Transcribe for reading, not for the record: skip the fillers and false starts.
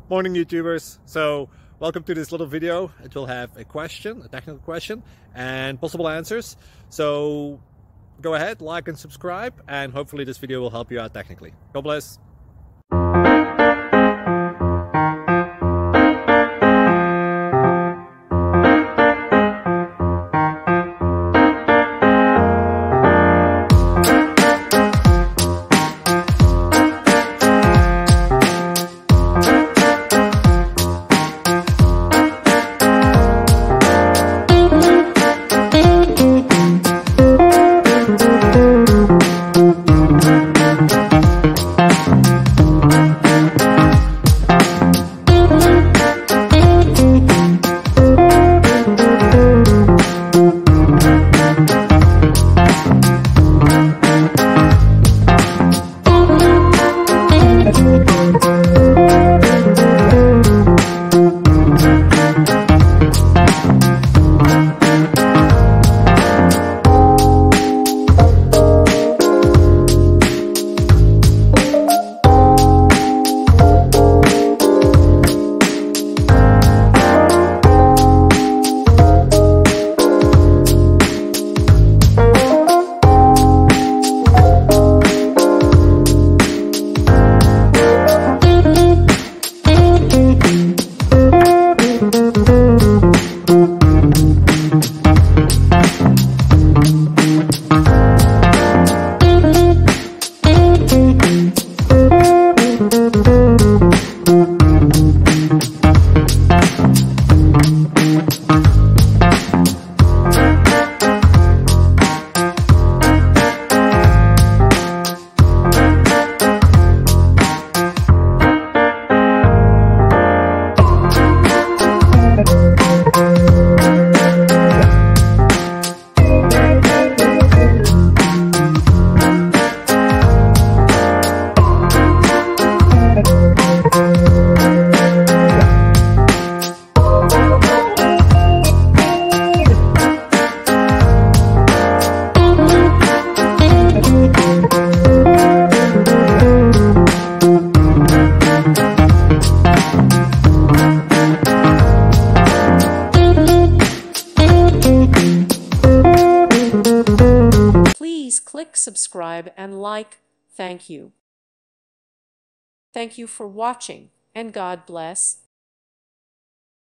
Morning YouTubers. So welcome to this little video. It will have a question, a technical question, and possible answers. So go ahead, like and subscribe, and hopefully this video will help you out technically. God bless. Please click subscribe and like. Thank you. Thank you for watching, and God bless.